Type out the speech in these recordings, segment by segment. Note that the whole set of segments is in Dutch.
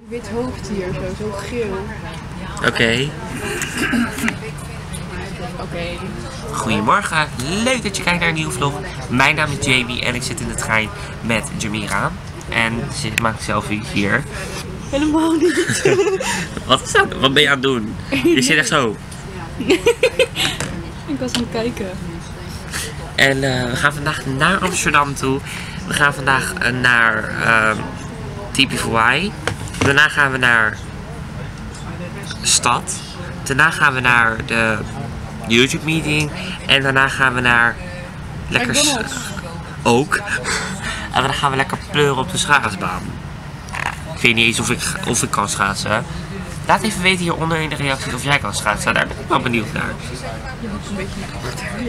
Wit hoofd hier, zo geel. Oké. Oké. Goedemorgen, leuk dat je kijkt naar een nieuwe vlog. Mijn naam is Jamie en ik zit in de trein met Jamira. En ze maakt een selfie hier. Helemaal niet. Wat is dat? Wat ben je aan het doen? Je zit echt zo. Ik was aan het kijken. En we gaan vandaag naar Amsterdam toe. We gaan vandaag naar TP4Y. Daarna gaan we naar stad. Daarna gaan we naar de YouTube meeting. En daarna gaan we naar lekker ook. En dan gaan we lekker pleuren op de schaatsbaan. Ik weet niet eens of ik kan schaatsen. Laat even weten hieronder in de reacties of jij kan schaatsen. Daar ben ik wel benieuwd naar. Je moet een beetje naar achter.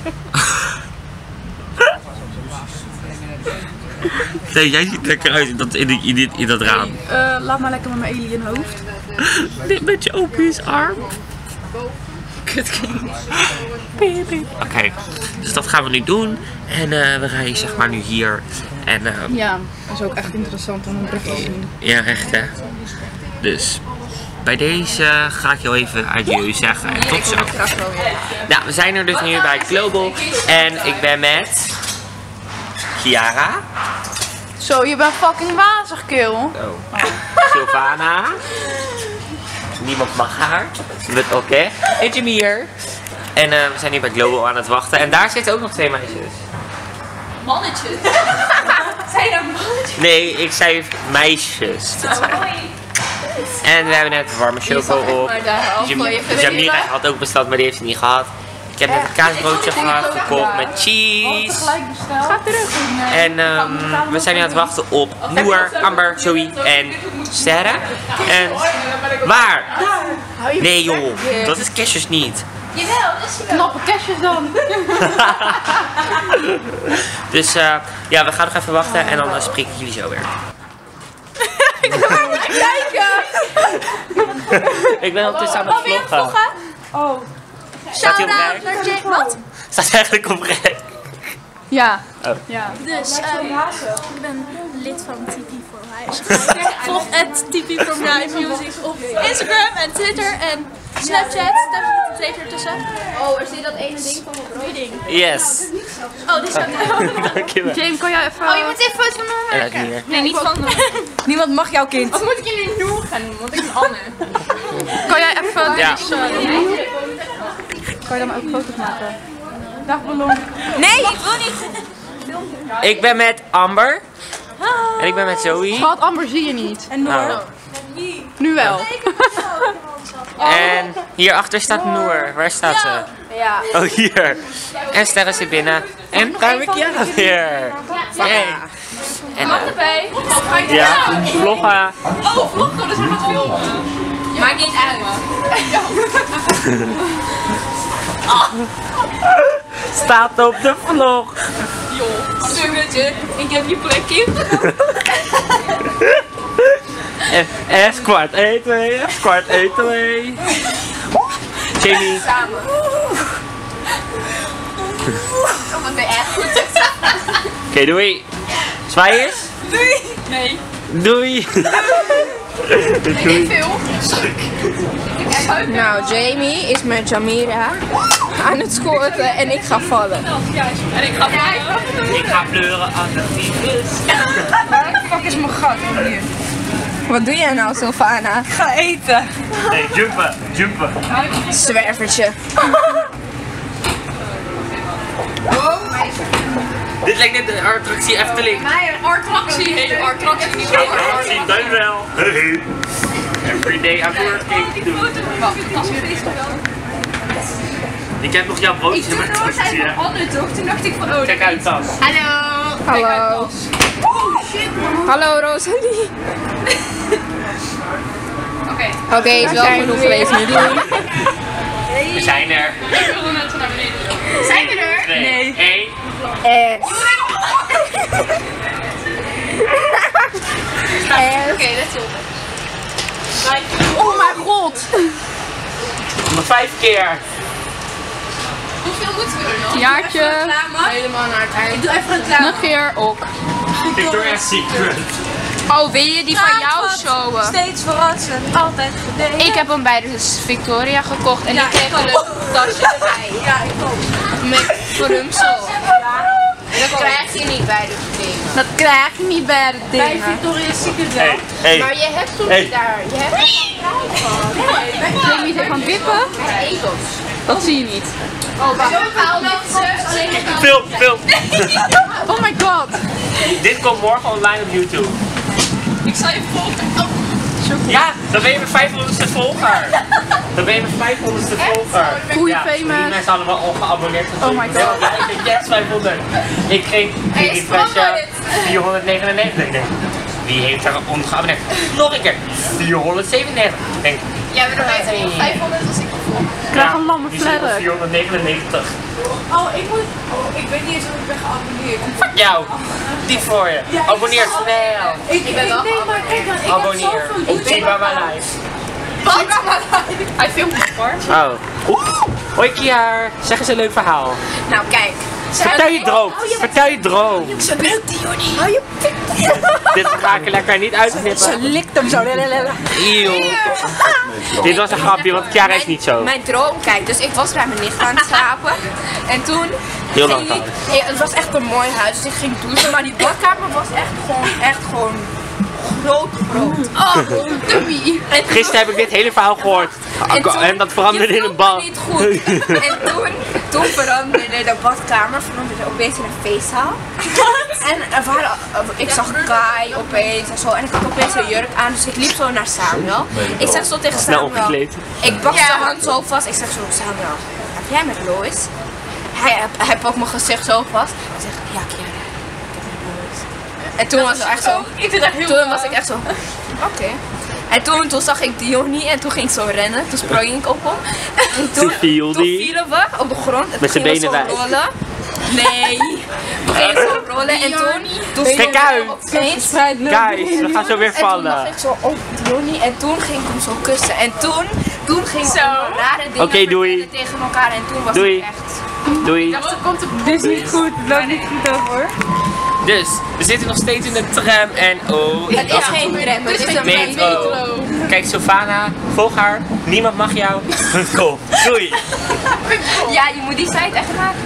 Nee, jij ziet lekker uit in dat raam. Laat maar lekker met mijn alien hoofd. Dit met je open arm. Kutkind. Oké, dus dat gaan we nu doen. En we rijden zeg maar nu hier. En, ja, dat is ook echt interessant om een brug te zien. ja, echt hè. Dus bij deze ga ik jou even adieu zeggen. En tot zo. Nou, we zijn er dus nu bij Global. En ik ben met Chiara. Zo, je bent fucking wazig, kill. Oh. Sylvana. Niemand mag haar. Oké. En Jamir. En we zijn nu bij Global aan het wachten. En daar zitten ook nog twee meisjes. Mannetjes? Zijn dat mannetjes? Nee, ik zei meisjes. En we hebben net warme choco op. Jamira had ook besteld, maar die heeft ze niet gehad. Ik heb net een kaasbroodje gekocht met cheese. Ga terug. En we zijn nu aan het wachten op Noor, Amber, Zoe en Sterre. En waar? Nee joh, dat is Cashjes niet. Jawel, dat is je wel. Knappe cashjes dan. Dus ja, we gaan nog even wachten en dan spreek ik jullie zo weer. Kijken. Ik ben ondertussen aan het vloggen. Oh. Staat hij op Shout-out rek? naar Jake. Wat? Staat eigenlijk op rek? Ja. Oh. Ja. Dus, ik ben lid van TP4Y. Volg @TP4Y Music op Instagram en Twitter en Snapchat. Daar zit een tweede ertussen. Oh, is dit dat ene ding van mijn brood? Ding. Yes. Oh, die staat er. Dankjewel. James, kan jij even... Oh, je moet even foto van me En maken. uit hier. Nee, niet van me. Niemand mag jouw kind. Of moet ik jullie Noor gaan noemen? Want ik ben Anne. Kan jij even... Ja. Kan je dan ook foto's maken? Dag Ballon. Nee, ik wil niet. Ik ben met Amber. En ik ben met Zoe. Schat, Amber zie je niet. En Oh. nu wel. En hierachter staat Noor. Waar staat ze? Ja. Oh, hier. En Sterre zit binnen. En daar heb ik Jara weer. Hey. En Erbij. ja, vloggen. Oh, vloggen, dus we gaan filmen. Maakt niet uit. Staat op de vlog. Joh, suggetje, ik heb je plekje. Esquart 1, 2, Esquart 1, 2. Jamie. Samen. Oh, wat ben je echt goed. Oké, doei. Zwaaiers. Doei. Nee. Doei. Doei. Veel. Nou, Jamie is met Jamira aan het squatten en ik ga vallen. En ik ga vijven. Ik ga pleuren aan de tyfus. Waar de fuck is mijn gat hier? Wat doe jij nou, Sylvana? Ik ga eten. Nee, jumpen, jumpen. Zwervertje. Dit lijkt net de attractie Efteling. Attractie. Hey, attractie. Niet zo Attractie, dankjewel. Hey. Everyday I'm working. Ik heb nog jouw broodje met toastje. Toen dacht ik van, oh, Kijk uit, tas. hallo. Hallo. Oh, shit. Hallo Rosalie. Oké, is wel genoeg geweest nu. Doei. We zijn er. Ik wilde net zo naar beneden. Zijn we er? 2, 1. Oké, let's go. Oh mijn god. Nog 5 keer. Hoeveel moeten we er nog? Jaartje. Helemaal naar het eind. Ik doe even een klaar. Nog keer ook. Victoria's Secret. Oh, wil je die van jou showen? Steeds verrassend, altijd gedegen. Ik heb hem bij de Victoria gekocht en ik kreeg een leuk tasje erbij. Ja, ik ook. Met verrumsel. Dat krijg je niet bij de dingen. Dat krijg je niet bij de dingen. Bij Victoria's Secret wel. Hey. Maar je hebt toen niet daar. Je hebt Jamie van wippen. Egels. Dat zie je niet. Oh, wacht. Film. Oh my god. Dit komt morgen online op YouTube. Ik zal je volgen. Ja, dan ben je mijn 500ste volger. Dan ben je mijn 500ste volger. Goeie ja, famous. Die mensen allemaal ongeabonneerd. Oh my god. Ja, ik ben yes 500. Ik kreeg die flesje 499. Ik denk, wie heeft er ongeabonneerd? Nog een keer 497. Ik denk, Jij bent erbij 500 als ik Ik krijg een lamme die zit op fladder. 499. ik weet niet eens of ik ben geabonneerd. Fuck jou. Die voor je. Abonneer snel. Ik ben wel geabonneerd. Abonneer. Zie bij mijn live. Wat? Hij filmt me hoor. Oh. Hoi Kiar, zeg eens een leuk verhaal. Nou kijk. Vertel je droom. Vertel je droom. Ze lukt die Jonnie. Hou je pik. Dit ga ik er lekker niet uitknippen. Likt hem zo. Eeuw. Dit was een grapje, want Kiara is niet zo. Mijn droom, kijk, dus ik was bij mijn nicht aan het slapen. En toen Heel lang ging ik, ja, het was echt een mooi huis, dus ik ging douchen. Maar die badkamer was echt gewoon groot. Oh, dummy. Gisteren heb ik dit hele verhaal gehoord. En dat veranderde in een bad. Niet goed. En toen veranderde de badkamer opeens in een feestzaal. En er waren, ik zag Kai opeens en zo. En ik had opeens een jurk aan, dus ik liep zo naar Samuel. Ik zeg zo tegen Snel Samuel. opgekleed. Ik pak zijn hand zo vast. Ik zeg zo, Samuel, heb jij met Lois? Hij pakt mijn gezicht zo vast. Ik zeg, ja Kiara, ik heb met Lois. En toen was het echt zo. Toen was ik echt zo, oké. En toen zag ik Diony en toen ging ik zo rennen. Toen sprong ik op hem. En toen vielen we op de grond. En met zijn benen wijd. Rollen. Nee. We gingen zo rollen en toen Kijk uit! opeens. Guys, we gaan zo weer En toen vallen. lag ik zo op Diony en toen ging ik hem zo kussen. En toen ging ik rare dingen Oké, doei. vertellen tegen elkaar en toen was Doei. het echt. Doei. Dit is niet goed, het loopt niet goed over. Dus, we zitten nog steeds in de tram en oh... Het is geen tram, het is een metro. Kijk, Sylvana, volg haar. Niemand mag jou. Kom, doei. Ja, je moet die site echt maken.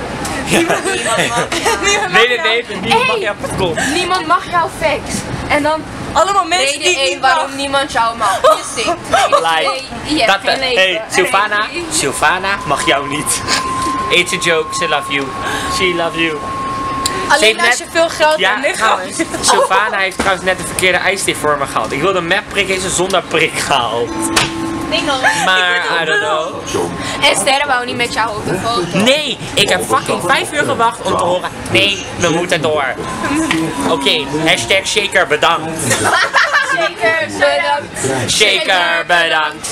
Nee, niemand mag jou. Kom. Niemand mag jou facts. En dan Allemaal mensen reden die 1 niet waarom niemand jou mag. Je stinkt. Like. Je hebt geen leven. Hey, Sylvana mag jou niet. It's a joke, she love you. She love you. Alleen als je veel geld Ja, hebt. trouwens, Sylvana heeft trouwens net de verkeerde ijsthee voor me gehaald. Ik wilde een map prikken, is ze zonder prik gehaald. Maar, I don't know. En Sterren wou niet met jou op de foto. Nee, ik heb fucking 5 uur gewacht om te horen. Nee, we moeten door. Oké, hashtag shaker bedankt. Zeker, bedankt. Shaker bedankt.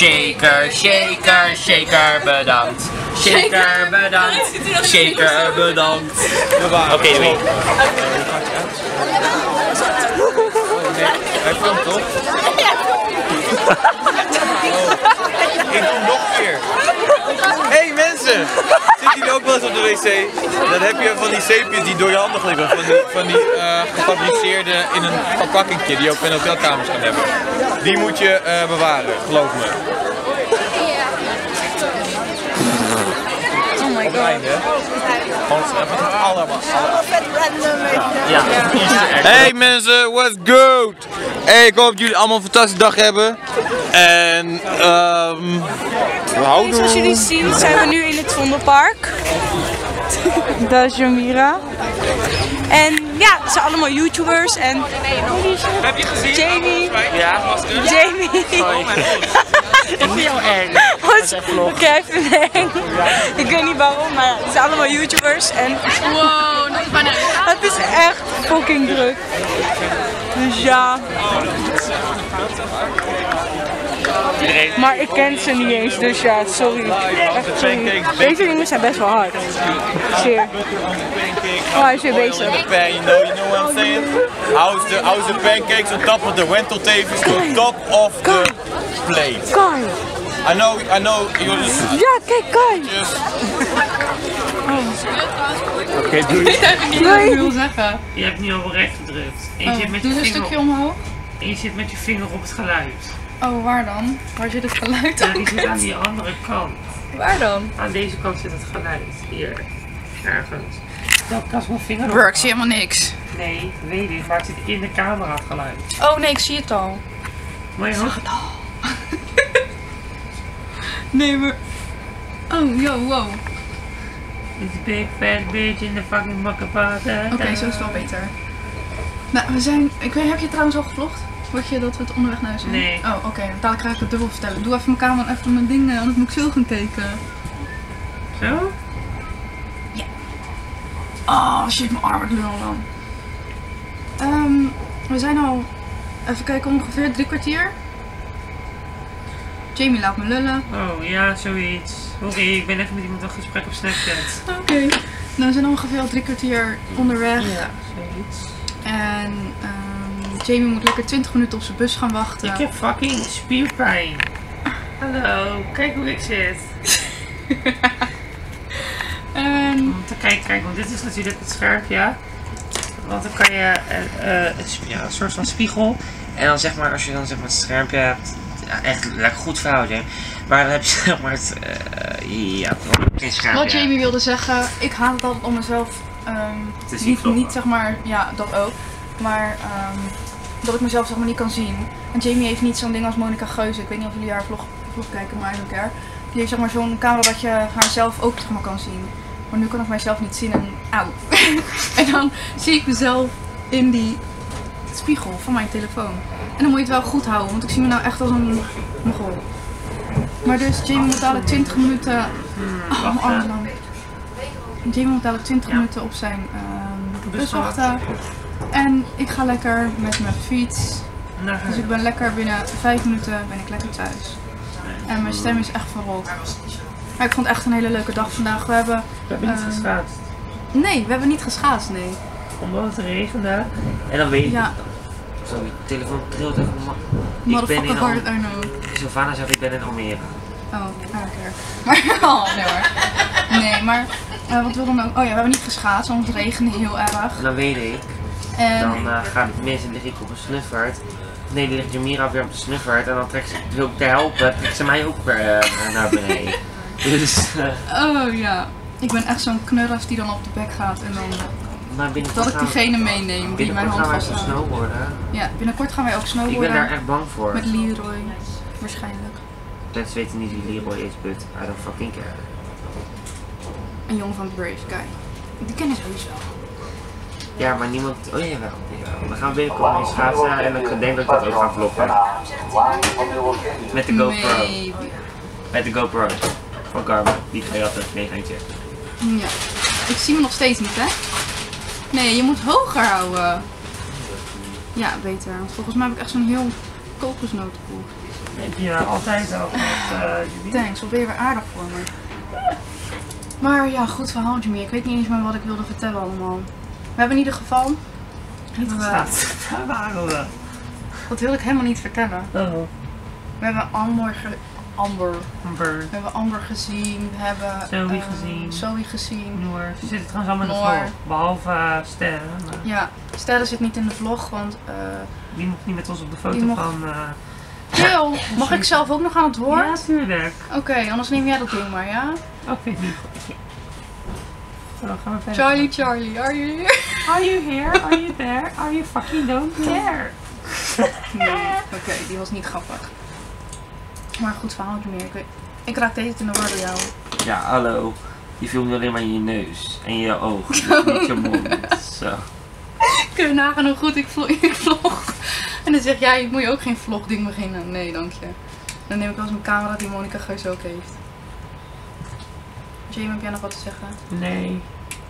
Shaker bedankt. Shaker bedankt. Shaker bedankt. Oké, doei. Hij filmt toch? Ik doe nog een keer. Hey mensen! Zitten jullie ook wel eens op de wc? Dan heb je van die zeepjes die door je handen glippen. Van die gefabriceerde in een verpakkingje die je ook in hotelkamers kan hebben. Die moet je bewaren, geloof me. Oh my god. Gewoon allemaal. Vet random, weet je. Ja. Hey mensen, what's good? Hey, ik hoop dat jullie allemaal een fantastische dag hebben. En Zoals jullie zien zijn we nu in het Vondelpark. Dat is Jamira. En ja, het zijn allemaal YouTubers en... Heb je gezien? Jamie. Ja. Jamie. Ik vind jou eng. Oké, even eng. Ik weet niet waarom, maar het zijn allemaal YouTubers en... Wow, dat is bijna Het is echt fucking druk. Dus ja. Maar ik ken ze niet eens, dus ja, sorry. Echt sorry. Deze dingen zijn best wel hard. Zeer. Oh, hij is weer bezig. you know what I'm saying? How's the pancakes on top of the lentil tables to the top of the plate? Kai. I know, you just... Ja, kijk, Kai. just Oké, doei. Ik wil zeggen. Je hebt nu al recht gedrukt. En je zit met je Doe een vinger stukje omhoog. En je zit met je vinger op het geluid. Oh, waar dan? Waar zit het geluid Ja, dan? die zit aan die andere kant. Waar dan? Aan deze kant zit het geluid. Hier. Ergens. Dat kan mijn vinger op. Bro, ik zie helemaal niks. Nee, weet ik. Maar het zit in de camera het geluid. Oh nee, ik zie het al. Maar je hoort Nee, maar... Oh, yo, wow. It's a big fat bitch in the fucking motherfucker. Oké, zo is het wel beter. Nou, we zijn... Ik weet, heb je trouwens al gevlogd? Word je dat we het onderweg naar huis zijn? Nee. Oh, oké. Dadelijk ga ik het dubbel vertellen. Doe even mijn camera, even mijn ding, anders moet ik zo gaan kijken. Zo? Oh, shit, mijn arm wordt lul dan. We zijn al... Even kijken, ongeveer 3 kwartier. Jamie laat me lullen. Oh ja, zoiets. Sorry, ik ben even met iemand in gesprek op Snapchat. Oké. Nou, we zijn ongeveer al 3 kwartier onderweg. Ja, zoiets. En Jamie moet lekker 20 minuten op zijn bus gaan wachten. Ik heb fucking spierpijn. Hallo, kijk hoe ik zit. En... Kijk, want dit is natuurlijk het scherp, ja. Want dan kan je een soort van spiegel. En dan zeg maar, als je dan zeg maar het schermpje hebt, ja, echt lekker goed verhouden. Maar dan heb je zeg maar het, geen schermpje. Wat Jamie wilde zeggen, ik haat het altijd om mezelf, te zien niet zeg maar, ja dat ook, maar dat ik mezelf zeg maar niet kan zien. En Jamie heeft niet zo'n ding als Monica Geuze, ik weet niet of jullie haar vlog kijken, maar I don't care. Die heeft zeg maar zo'n camera dat je haarzelf ook zeg maar kan zien. Maar nu kan ik mijzelf niet zien en auw. En dan zie ik mezelf in die spiegel van mijn telefoon. En dan moet je het wel goed houden, want ik zie me nou echt als een mogol. Maar dus Jamie moet dadelijk 20 minuten... Oh, mijn arm is lang. Jamie moet dadelijk 20 minuten op zijn bus wachten. En ik ga lekker met mijn fiets. Dus ik ben lekker binnen 5 minuten ben ik lekker thuis. En mijn stem is echt verrot. Maar ik vond het echt een hele leuke dag vandaag. We hebben niet geschaatst. Nee, we hebben niet geschaatst, nee. Omdat het regende. En dan weet je... Ja. Zo, je telefoon trilt even. Motherfucker hard, I know. Sylvana zegt, ik ben in Almere. Oh, I don't care. Maar, oh, nee hoor. Nee, maar wat wil dan ook? Oh ja, we hebben niet geschaatst, want het regende heel erg. En dan weet ik. En... Dan gaat het mis en lig ik op een snuffert. Nee, die ligt Jamira weer op de snuffert. En dan trekt ze, wil ik te helpen, trekt ze mij ook weer naar beneden. Dus... Oh ja. Ik ben echt zo'n knurras die dan op de bek gaat en dan... Dat ik diegene meeneem die mijn hand vasthoudt. Binnenkort gaan wij ook snowboarden. Ja, binnenkort gaan wij ook snowboarden. Ik ben daar echt bang voor. Met Leroy. Waarschijnlijk. Mensen weten niet wie Leroy is, but I don't fucking care. Een jongen van Brave Guy. Die kennen ze sowieso. Ja, maar niemand... Oh jawel, jawel. We gaan binnenkort mee schaatsen en ik denk dat ik dat ook ga vloggen. Met de GoPro. Maybe. Met de GoPro. Van Garmin. Die ga je altijd mee gaan checken. Ja. Ik zie me nog steeds niet, hè? Nee, je moet hoger houden. Ja, beter. Want volgens mij heb ik echt zo'n heel kokosnotenkoek. Heb je altijd al gehad, Thanks, wat ben je weer aardig voor me. Maar ja, goed verhaaltje meer. Ik weet niet eens meer wat ik wilde vertellen allemaal. We hebben in ieder geval... Daar waren we. Dat wil ik helemaal niet vertellen. Oh. We hebben Amber We hebben Amber gezien, we hebben Zoe gezien. Noor. Ze zitten trouwens allemaal in de vlog. Behalve Sterren. Maar... Ja, Sterren zit niet in de vlog, want... die mocht niet met ons op de foto van... Jill, mag ik zelf ook nog aan het woord? Ja, tuurlijk. Oké, anders neem jij dat ding maar, ja? Oh, ik vind het niet goed. Zo, gaan we verder. Charlie, are you here? Are you here? Are you there? Are you fucking don't care? Nee, oké, die was niet grappig. Maar goed verhaaltje meer. Ik raak deze in de war door jou. Ja, hallo. Je filmt alleen maar in je neus en je oog, niet je mond. Zo. Kun je nagaan hoe goed ik vlog? En dan zeg jij, moet je ook geen vlogding beginnen? Nee, dank je. Dan neem ik wel eens mijn camera die Monica Geus ook heeft. Jamie, heb jij nog wat te zeggen? Nee.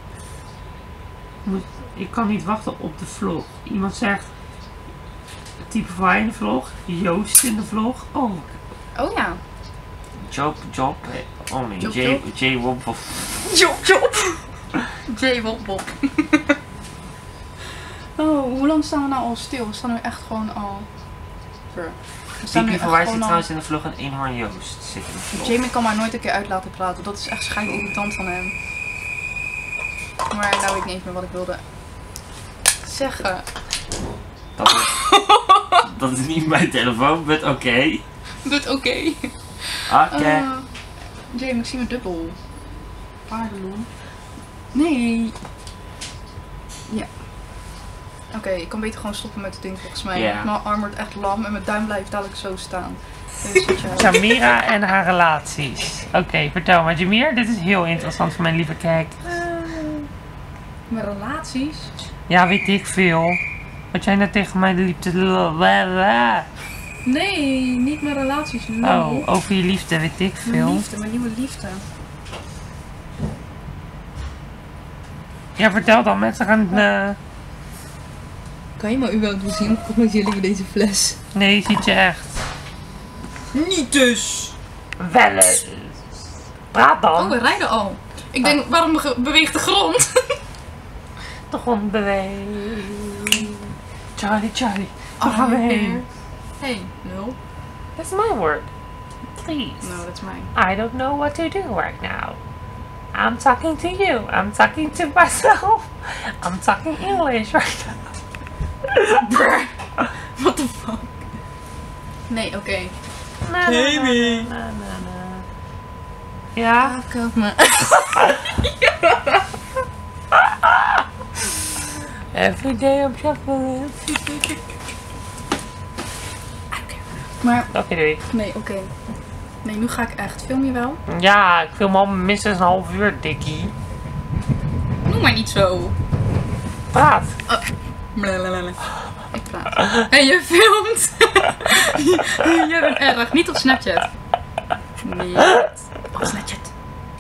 Ik kan niet wachten op de vlog. Iemand zegt, type van in de vlog, Joost in de vlog. Oh. Oh ja. Job. Oh nee, J-Wop. Job. J-Wop. Oh, hoe lang staan we nou al stil? We staan nu echt gewoon al... Type van waar zit trouwens in de vlog een eenhoorn Joost zit in de vlog. Jamie kan maar nooit een keer uit laten praten. Dat is echt schijnirritant van hem. Maar nou weet ik niet eens meer wat ik wilde zeggen. Dat is niet mijn telefoon, but oké. Doet oké. Oké. Jamie, ik zie mijn dubbel. Paardenloon. Nee. Ja. Oké, ik kan beter gewoon stoppen met het ding volgens mij. Ja. Mijn arm wordt echt lam en mijn duim blijft dadelijk zo staan. Dus Jamira en haar relaties. Oké, vertel maar Jamir, dit is heel interessant voor mijn lieve kijk. Mijn relaties? Ja, weet ik veel. Wat jij net tegen mij liep te Nee, niet mijn relaties. Oh, over je liefde weet ik veel. Mijn liefde, mijn nieuwe liefde. Ja, vertel dan, mensen gaan... Kan je maar überhaupt zien? Kom met jullie met deze fles. Nee, ziet je echt. Niet dus! Wel eens. Praat dan. Oh, we rijden al. Ik denk, waarom beweegt de grond? De grond beweegt. Charlie, waar gaan we heen? Hey, nul. That's my word. Please. No, that's mine. I don't know what to do right now. I'm talking to you. I'm talking to myself. I'm talking English right now. What the fuck? Nee, oké. Baby. Ja? Koop me. Every day I'm shuffling. Maar, Oké, doei. nee, oké. Nee, nu ga ik echt. Film je wel? Ja, ik film al minstens een half uur, dikkie. Noem maar niet zo. Praat. Blablabla. Ik praat. En je filmt. Jij bent erg. Niet op Snapchat. Niet op Snapchat.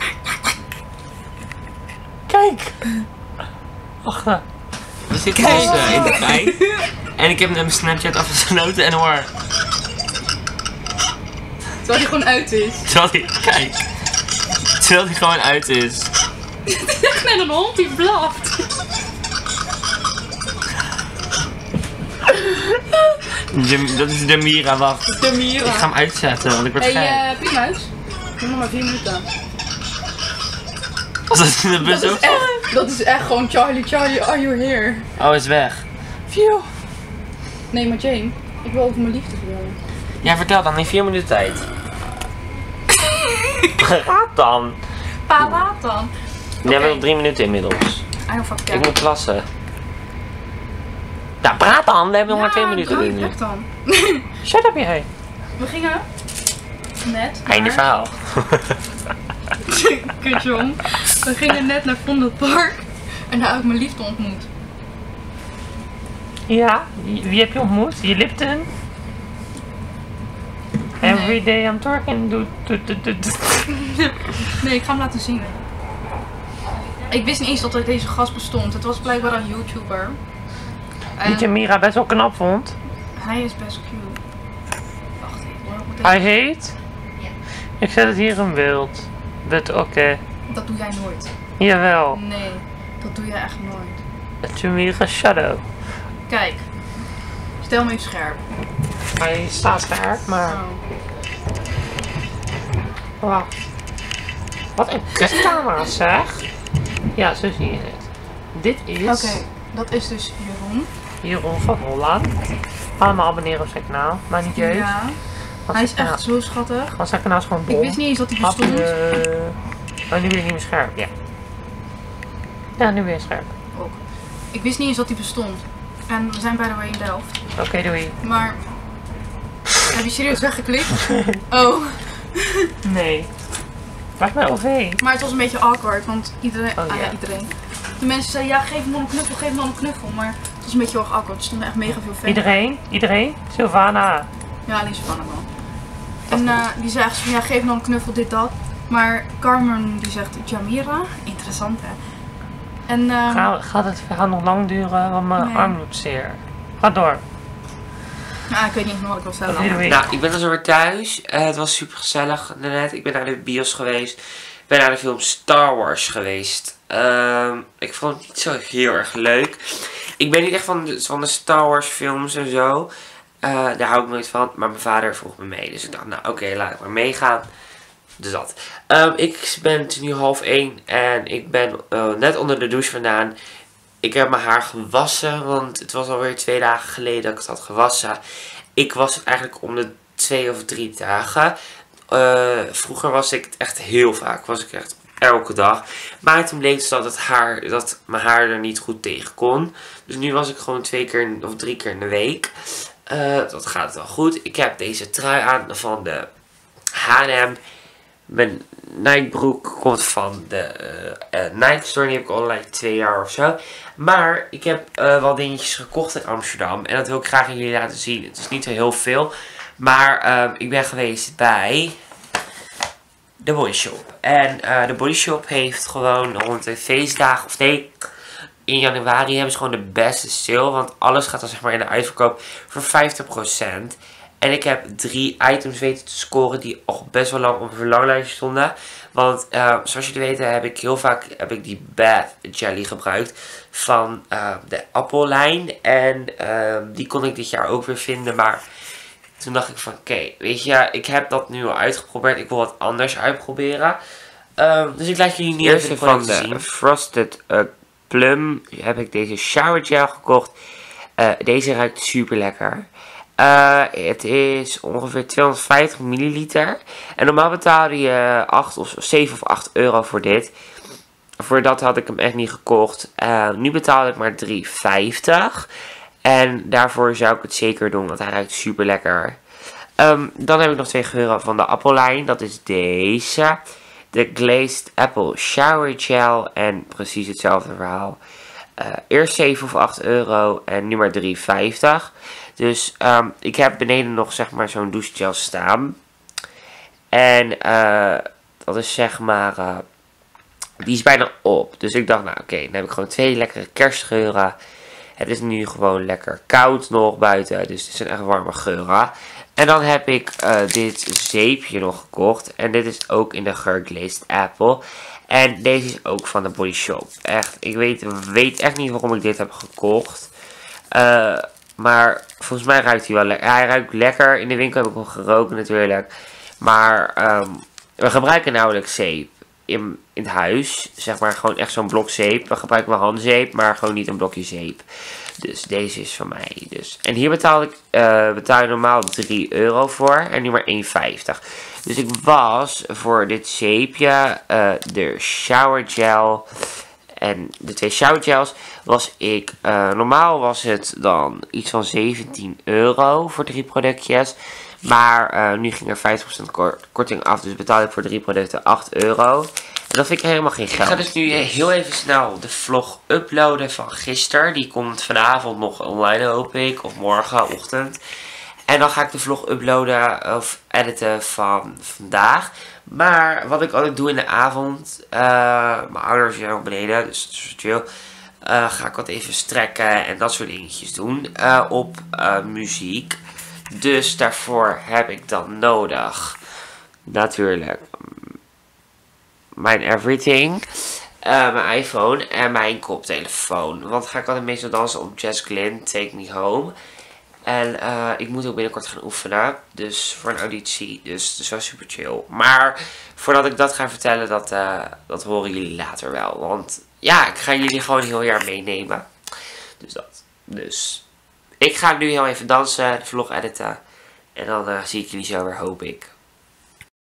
Kijk. Wacht. We zitten dus in de trein. En ik heb net mijn Snapchat afgesloten en hoor. Terwijl die gewoon uit is. Kijk. Terwijl die gewoon uit is. Het is echt net een hond die blaft. Dat is de Mira, wacht. De Mira. Ik ga hem uitzetten, want ik word gek. Hey, Piemhuis. Doe nog maar 4 minuten. Was dat in de bus ook? Dat is echt gewoon Charlie, are you here? Oh, is weg. Phew. Nee, maar Jane, ik wil over mijn liefde vertellen. Ja, vertel dan, in 4 minuten tijd. Praat dan. Pa, laat dan. We hebben nog 3 minuten inmiddels. I don't fuck Ik care. moet plassen. Nou, praat dan. We hebben nog maar 2 minuten. Ja, nu. je dan. Shut up, jij. We gingen net Einde verhaal. Kut jong. We gingen net naar Vondelpark en daar heb ik mijn liefde ontmoet. Ja, wie heb je ontmoet? Je Lipton? Every day I'm talking. Nee, ik ga hem laten zien. Ik wist niet eens dat er deze gast bestond. Het was blijkbaar een YouTuber. Die je Mira best wel knap vond. Hij is best cute. Wacht even hoor. Moet Hij heet? Ik zet het hier in beeld. Oké. Dat doe jij nooit. Jawel. Nee, dat doe jij echt nooit. Jamira Shadow. Kijk. Stel me even scherp. Hij staat daar, maar... Oh. Wacht. Wat een kutcamera zeg. Ja, zo zie je het. Dit is... Oké, dat is dus Jeroen. Jeroen van Holland. Allemaal abonneren op zijn kanaal. Maar niet jeugd. Ja. Hij is echt zo schattig. Want zijn kanaal is gewoon bom. Ik wist niet eens dat hij bestond. Oh, nu ben ik niet meer scherp. Ja. Ja, nu ben je scherp. Ook. Ik wist niet eens dat hij bestond. En we zijn by the way in Delft. Oké, doei. Maar... Heb je serieus weggeklikt? Oh. Nee. Waar is mijn OV? Maar het was een beetje awkward, want iedereen... Oh, ja. iedereen. De mensen zeiden, ja, geef hem dan een knuffel, geef hem dan een knuffel. Maar het was een beetje heel erg awkward. Er stonden echt mega veel fans. Iedereen? Iedereen? Sylvana. Ja, alleen Savannah wel. En die zei echt van, ja, geef hem dan een knuffel, dit, dat. Maar Carmen, die zegt, Jamira, interessant hè. En Gaat het verhaal nog lang duren, want mijn Nee. arm doet zeer. Ga door. nou, ik weet niet meer wat ik wil zeggen. Oké, doei. Nou, ik ben dus weer thuis. Het was super gezellig net. Ik ben naar de bios geweest. Ik ben naar de film Star Wars geweest. Ik vond het niet zo heel erg leuk. Ik ben niet echt van de Star Wars films en zo. Daar hou ik nooit van. Maar mijn vader vroeg me mee. Dus ik dacht, nou oké, laat ik maar meegaan. Dus dat. Ik ben nu 12:30 en ik ben net onder de douche vandaan. Ik heb mijn haar gewassen, want het was alweer 2 dagen geleden dat ik het had gewassen. Ik was het eigenlijk om de 2 of 3 dagen. Vroeger was ik het echt heel vaak, was ik echt elke dag. Maar toen bleek dus dat mijn haar er niet goed tegen kon. Dus nu was ik gewoon 2 keer of 3 keer in de week. Dat gaat wel goed. Ik heb deze trui aan van de H&M. Mijn Nike-broek komt van de Nike Store. Die heb ik al 2 jaar of zo. Maar ik heb wel dingetjes gekocht in Amsterdam. En dat wil ik graag aan jullie laten zien. Het is niet zo heel veel. Maar ik ben geweest bij de Body Shop. En de Body Shop heeft gewoon rond de feestdagen, of nee, in januari hebben ze gewoon de beste sale. Want alles gaat dan zeg maar in de uitverkoop voor 50%. En ik heb 3 items weten te scoren die al best wel lang op een verlanglijstje stonden. Want zoals jullie weten heb ik heel vaak die bath jelly gebruikt van de Apple-lijn. En die kon ik dit jaar ook weer vinden. Maar toen dacht ik van oké, weet je, ik heb dat nu al uitgeprobeerd. Ik wil wat anders uitproberen. Dus ik laat jullie niet even van de Frosted Plum heb ik deze shower gel gekocht. Deze ruikt super lekker. Het is ongeveer 250 milliliter. En normaal betaalde je 7 of 8 euro voor dit. Voor dat had ik hem echt niet gekocht. Nu betaalde ik maar 3,50. En daarvoor zou ik het zeker doen, want hij ruikt super lekker. Dan heb ik nog 2 geuren van de Apple-lijn. Dat is deze. De Glazed Apple Shower Gel. En precies hetzelfde verhaal. Eerst 7 of 8 euro en nu maar 3,50. Dus ik heb beneden nog zeg maar zo'n douchegel staan. En dat is zeg maar, die is bijna op. Dus ik dacht nou oké, dan heb ik gewoon 2 lekkere kerstgeuren. Het is nu gewoon lekker koud nog buiten, dus het zijn echt warme geuren. En dan heb ik dit zeepje nog gekocht. En dit is ook in de geur Glazed Apple. En deze is ook van de Body Shop. Echt, ik weet echt niet waarom ik dit heb gekocht. Maar volgens mij ruikt hij wel lekker. Hij ruikt lekker. In de winkel heb ik hem geroken natuurlijk. Maar we gebruiken nauwelijks zeep in het huis. Zeg maar gewoon echt zo'n blok zeep. We gebruiken wel handzeep, maar gewoon niet een blokje zeep. Dus deze is van mij. Dus. En hier betaal je normaal 3 euro voor. En nu maar 1,50. Dus ik was voor dit zeepje, de shower gel en de 2 shower gels, was ik, normaal was het dan iets van 17 euro voor 3 productjes. Maar nu ging er 50% korting af, dus betaalde ik voor 3 producten 8 euro. En dat vind ik helemaal geen geld. Ik ga dus nu heel even snel de vlog uploaden van gisteren. Die komt vanavond nog online hoop ik, of morgenochtend. En dan ga ik de vlog uploaden of editen van vandaag. Maar wat ik altijd doe in de avond, mijn ouders zijn nog beneden, dus dat is chill. Ga ik wat even strekken en dat soort dingetjes doen op muziek. Dus daarvoor heb ik dan nodig natuurlijk mijn everything, mijn iPhone en mijn koptelefoon. Want ga ik altijd meestal dansen op Jess Glynn, Take Me Home. En ik moet ook binnenkort gaan oefenen, dus voor een auditie, dus het is wel super chill. Maar voordat ik dat ga vertellen, dat horen jullie later wel. Want ja, ik ga jullie gewoon heel jaar meenemen. Dus dat. Dus ik ga nu heel even dansen, de vlog editen. En dan zie ik jullie zo weer, hoop ik.